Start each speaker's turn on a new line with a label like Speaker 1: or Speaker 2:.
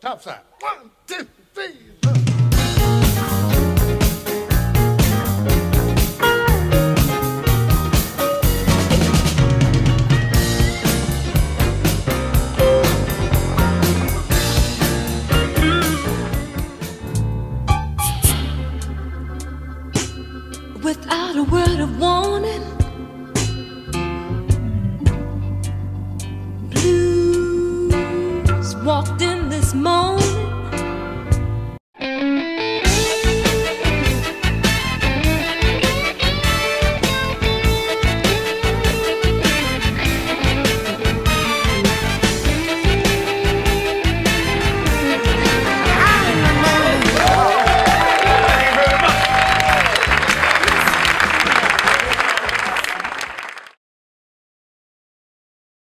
Speaker 1: Top side. 1, 2, 3.
Speaker 2: Without a word of warning, blues walked in this morning.